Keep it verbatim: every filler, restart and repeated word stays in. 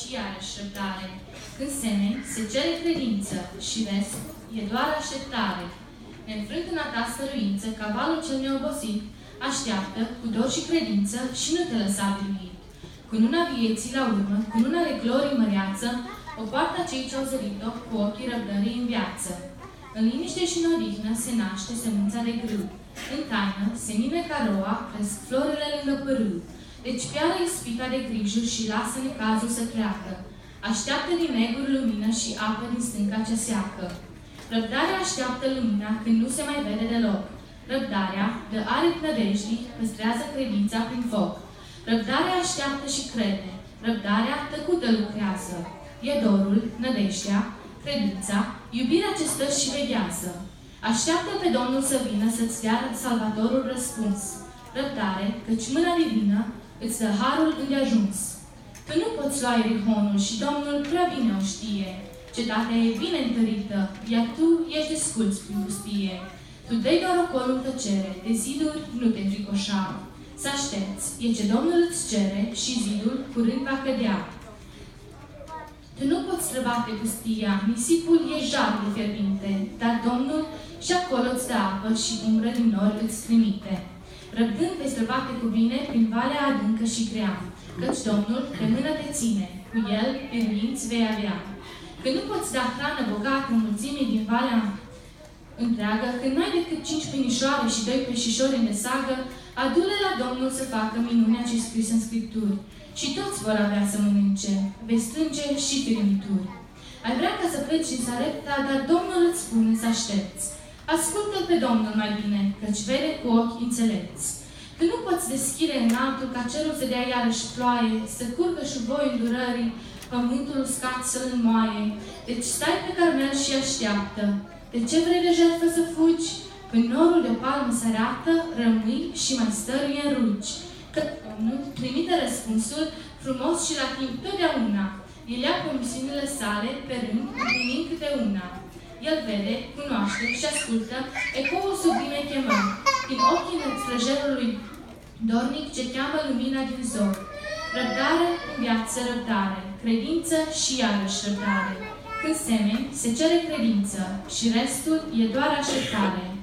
și iarăși răbdare. Când semeni, se cere credință și restul e doar așteptare. Neînfrântâna ta stăruință, cavalul cel neobosit, așteaptă cu dor și credință și nu te lăsa biruit. Cununa vieții la urmă, cununa de glorii măreață, o poartă cei ce-au zărit-o cu ochii răbdării în viață. În liniște și în odihnă se naște semânța de grâu. În taină, senine ca roa, cresc florile lângă pârâu. Deci piară ispita de grijuri și lasă necazul să treacă. Așteaptă din neguri lumină și apă din stânca ce seacă. Răbdarea așteaptă lumina când nu se mai vede deloc. Răbdarea dă aripi nădejdii, păstrează credința prin foc. Răbdarea așteaptă și crede. Răbdarea tăcută lucrează. E dorul, nădejdea, credința, iubirea ce stă și veghează. Așteaptă pe Domnul să vină să-ți dea salvatorul răspuns. Răbdare, căci mâna divină îți dă harul îndeajuns. Tu nu poți lua Ierihonul și Domnul prea bine o știe. Cetatea e bine întărită, iar tu ești desculți prin pustie. Tu dai doar ocolul tăcere, de ziduri nu te fricoșa. Să aștepți, e ce Domnul îți cere și zidul curând va cădea. Tu nu poți străbate pustia, nisipul e jarul fierbinte, dar Domnul și acolo îți dă apă și umbră din nori îți trimite. Răbdând vei străbate cu bine prin valea adâncă și grea, căci Domnul de mână te ține, cu El biruinți vei avea. Când nu poți da hrană bogată mulțimii din valea întreagă, când n-ai decât cinci pâinișoare și doi peștișori în desagă, adu-le la Domnul să facă minunea ce scris în Scripturi. Și toți vor avea să mănânce, vei strânge și firmituri. Ai vrea ca să pleci din Sarepta, dar Domnul îți spune să aștepți. Ascultă-L pe Domnul mai bine, căci vede cu ochi înțelepți. Tu nu poți deschide înaltul ca cerul să dea iarăși ploaie, să curgă șuvoi îndurării, pământul uscat să-l înmoaie. Deci stai pe Carmel și așteaptă. De ce vrei de jertfă să fugi? Când norul de o palmă se arată, rămâi și mai stăruie în rugi. Că Domnul trimite răspunsul frumos și la timp totdeauna. El ia promisiunile sale pe rând, împlinind câte una. El vede, cunoaște și ascultă ecoul sublime chemări, din ochii străjerului dornic ce cheamă lumina din zor. Răbdare în viață răbdare, credință și iarăși răbdare. Când semeni, se cere credință și restul e doar așteptare.